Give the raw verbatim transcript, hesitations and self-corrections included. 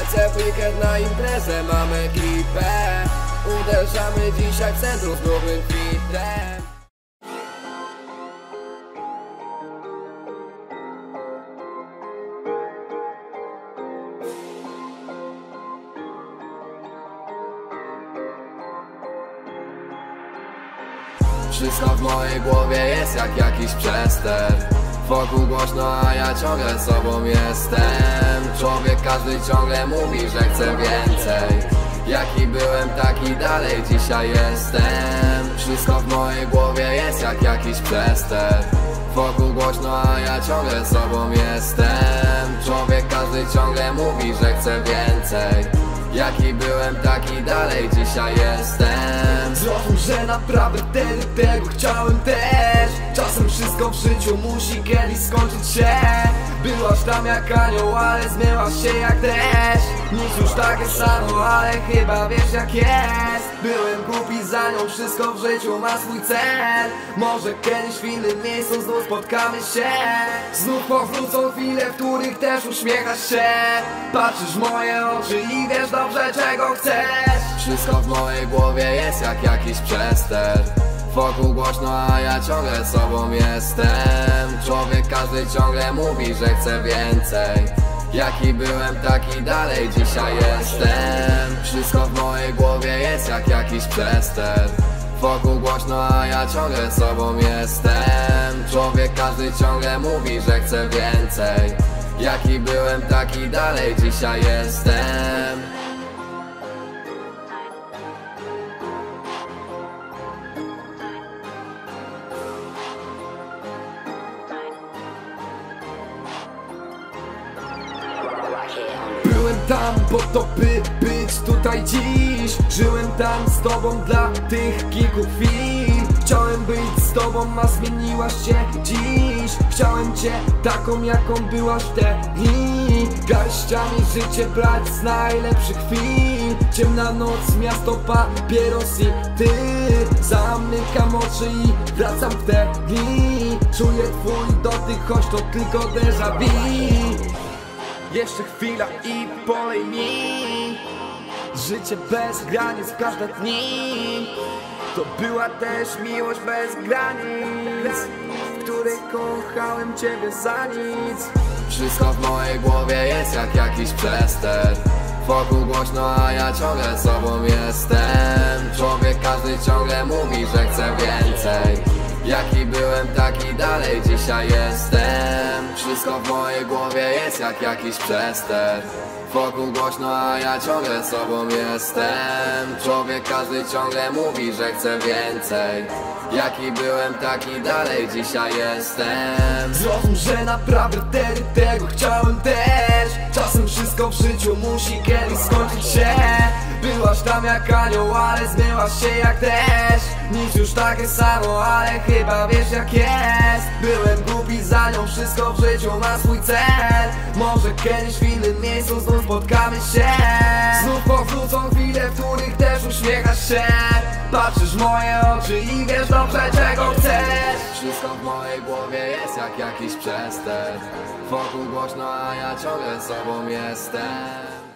Lecę w weekend na imprezę, mamy ekipę. Uderzamy dzisiaj w centrum z nowym fitem. Wszystko w mojej głowie jest jak jakiś przester. Wokół głośno, a ja ciągle sobą jestem. Człowiek każdy ciągle mówi, że chce więcej. Jaki byłem, taki dalej dzisiaj jestem. Wszystko w mojej głowie jest jak jakiś przester. Wokół głośno, a ja ciągle sobą jestem. Człowiek każdy ciągle mówi, że chce więcej. Jaki byłem, taki dalej dzisiaj jestem. Zrozum, że naprawdę wtedy tego chciałem też. Czasem wszystko w życiu musi kiedyś skończyć się. Byłaś tam jak anioł, ale zmyłaś się jak deszcz. Nic już takie samo, ale chyba wiesz jak jest. Byłem głupi za nią, wszystko w życiu ma swój cel. Może kiedyś w innym miejscu znów spotkamy się. Znów powrócą chwile, w których też uśmiechasz się. Patrzysz w moje oczy i wiesz dobrze czego chcesz. Wszystko w mojej głowie jest jak jakiś przester. Wokół głośno, a ja ciągle sobą jestem. Człowiek każdy ciągle mówi, że chce więcej. Jaki byłem, taki dalej dzisiaj jestem. Wszystko w mojej głowie jest jak jakiś przester. Wokół głośno, a ja ciągle sobą jestem. Człowiek każdy ciągle mówi, że chce więcej. Jaki byłem, taki dalej dzisiaj jestem. Byłem tam po to, by być tutaj dziś. Żyłem tam z tobą dla tych kilku chwil. Chciałem być z tobą, a zmieniłaś się dziś. Chciałem cię taką, jaką byłaś w te dni. Garściami życie brać z najlepszych chwil. Ciemna noc, miasto, papieros i ty. Zamykam oczy i wracam w te dni. Czuję twój dotyk, choć to tylko déjà vu. Jeszcze chwila i polej mi. Życie bez granic w każde dni. To była też miłość bez granic, w której kochałem ciebie za nic. Wszystko w mojej głowie jest jak jakiś przester. Wokół głośno, a ja ciągle sobą jestem. Człowiek każdy ciągle mówi, że chce więcej. Jaki byłem, taki dalej dzisiaj jestem. Wszystko w mojej głowie jest jak jakiś przester. Wokół głośno, a ja ciągle sobą jestem. Człowiek każdy ciągle mówi, że chce więcej. Jaki byłem, taki dalej dzisiaj jestem. Zrozum, że naprawdę wtedy tego chciałem też. Czasem wszystko w życiu musi kiedyś skończyć się. Byłaś tam jak anioł, ale zmyłaś się jak deszcz. Nic już takie samo, ale chyba wiesz jak jest. Byłem głupi za nią, wszystko w życiu ma swój cel. Może kiedyś w innym miejscu znów spotkamy się. Znów powrócą chwile, w których też uśmiechasz się. Patrzysz w moje oczy i wiesz dobrze czego chcesz. Wszystko w mojej głowie jest jak jakiś przester. Wokół głośno, a ja ciągle sobą jestem.